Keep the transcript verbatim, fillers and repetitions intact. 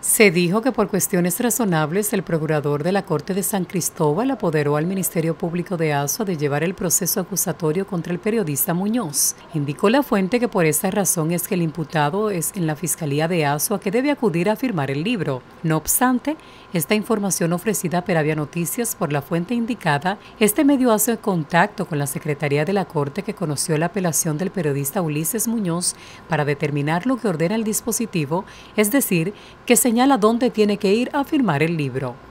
Se dijo que por cuestiones razonables el procurador de la Corte de San Cristóbal apoderó al Ministerio Público de Azua de llevar el proceso acusatorio contra el periodista Muñoz. Indicó la fuente que por esa razón es que el imputado es en la Fiscalía de Azua que debe acudir a firmar el libro. No obstante, esta información ofrecida a Peravia Noticias por la fuente indicada, este medio hace contacto con la Secretaría de la Corte que conoció la apelación del periodista Ulises Muñoz para determinar lo que ordena el dispositivo, es decir, que se señala dónde tiene que ir a firmar el libro.